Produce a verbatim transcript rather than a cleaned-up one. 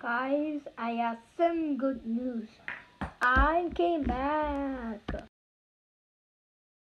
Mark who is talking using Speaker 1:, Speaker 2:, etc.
Speaker 1: Guys, I have some good news. I came back.